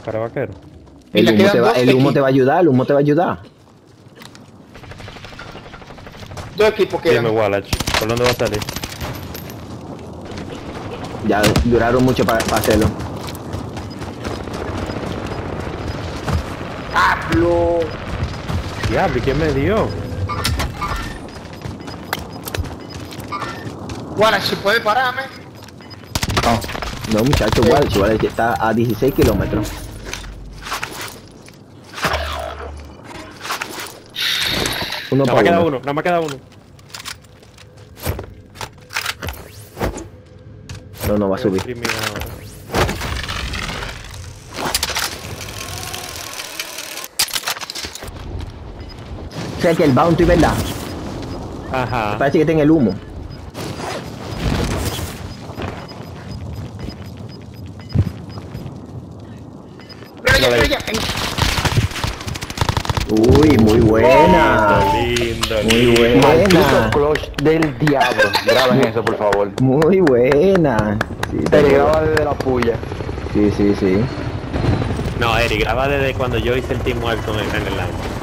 Para vaquero. Y El le humo, quedan te va, dos el humo equipos. te va a ayudar, el humo te va a ayudar. Dos equipos Dime, quedan. Wallach, ¿por dónde va a salir? Ya duraron mucho para hacerlo. ¡Hablo! Diablo, ¿y quién me dio? Guara, si puede pararme. No, muchacho, igual que está a 16 kilómetros. Uno Nada más para queda uno. uno, nada más queda uno. No va a subir. Imprimir ahora. O sea que el bounty, ¿verdad? Ajá. Parece que está en el humo. Pero ya. Uy, muy buena. Lindo, Muy lindo. Maldito buena. clutch del diablo. Graben eso, por favor. Muy buena. Sí, Te graba desde la puya. sí. No, Eri, graba desde cuando yo hice el teamwork con el en el lance.